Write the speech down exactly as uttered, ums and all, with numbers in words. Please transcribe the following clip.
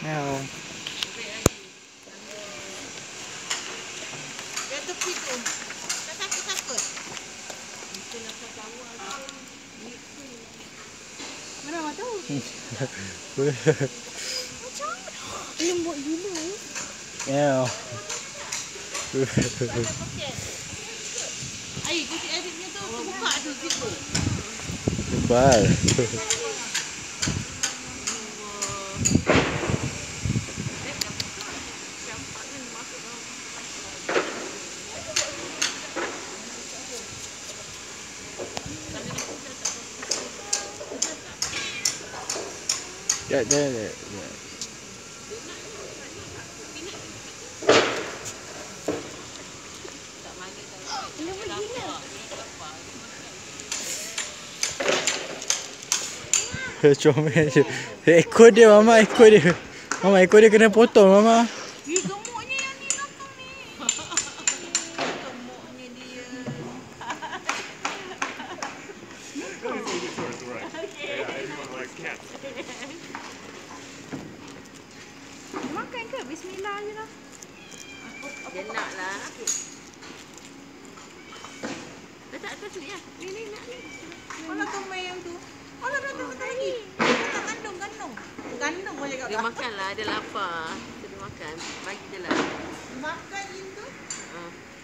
Meow. Dia tepi tu. Tak takut-takut. Mana awak tahu? Macam lembut gila. Meow. Air kecil adiknya tu buka tu situ. Tebal. Ya, ya, ya. Comel je. Ekor dia mama, ekor dia. Mama, ekor dia kena potong mama. Ih, gemuknya yang ni nakam ni. Gemuknya dia. Makan ke? Bismillah je lah. Dia nak lah. Letak atas ni ya. Ni ni nak ni. Alah tu mayang tu. Alah dah tak lagi. Tak kandung kandung. Kandung boleh kat. Dia makan lah, dia lapar. Dia makan. Bagi je lah. Makan itu. Ha.